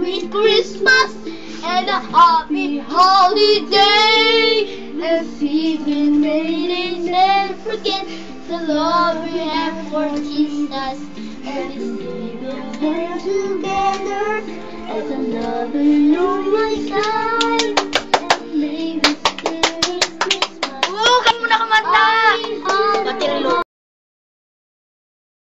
Merry Christmas and a happy holiday. And even may never forget the love we have for Jesus. And it's living together as another new life.